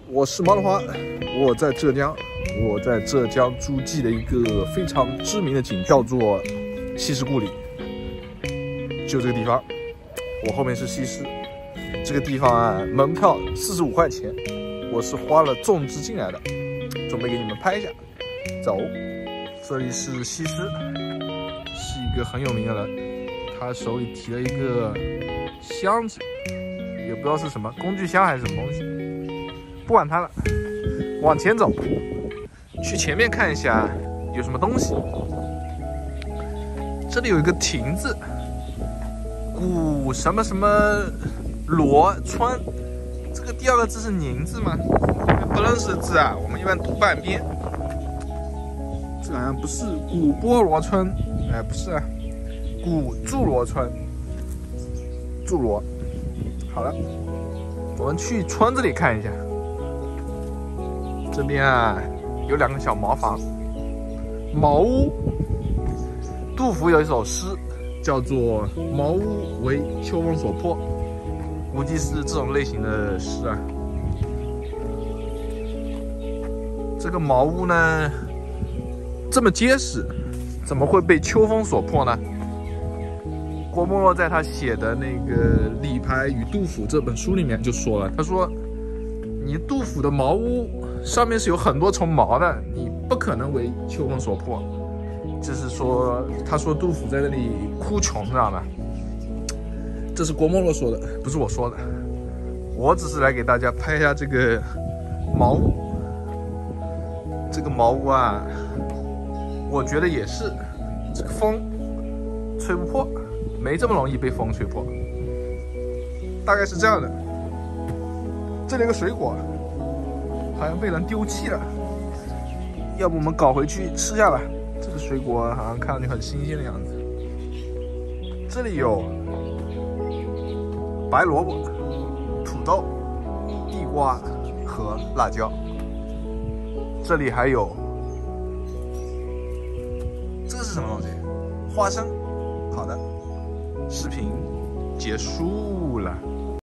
我是毛的花，我在浙江，我在浙江诸暨的一个非常知名的景叫做西施故里，就这个地方。我后面是西施，这个地方啊，门票45块钱，我是花了重资进来的，准备给你们拍一下。走，这里是西施，是一个很有名的人，他手里提了一个箱子，也不知道是什么工具箱还是什么东西。不管它了，往前走，去前面看一下有什么东西。这里有一个亭子，古什么什么罗村，这个第二个字是宁字吗？不认识的字啊，我们一般读半边。这好像不是古波罗村，哎，不是啊，古祝罗村，祝罗。好了，我们去村子里看一下。这边啊有2个小茅房，茅屋。杜甫有一首诗叫做“茅屋为秋风所破”，估计是这种类型的诗啊。这个茅屋呢这么结实，怎么会被秋风所破呢？郭沫若在他写的那个《李白与杜甫》这本书里面就说了，他说：“你杜甫的茅屋上面是有很多重茅的，你不可能为秋风所破。”就是说，他说杜甫在那里哭穷，知道吗？这是郭沫若说的，不是我说的。我只是来给大家拍一下这个茅屋。这个茅屋啊，我觉得也是，这个风吹不破，没这么容易被风吹破。大概是这样的。这里有个水果，好像被人丢弃了，要不我们搞回去吃下吧。这个水果好像看上去很新鲜的样子。这里有白萝卜、土豆、地瓜和辣椒。这里还有这个是什么东西？花生。好的，视频结束了。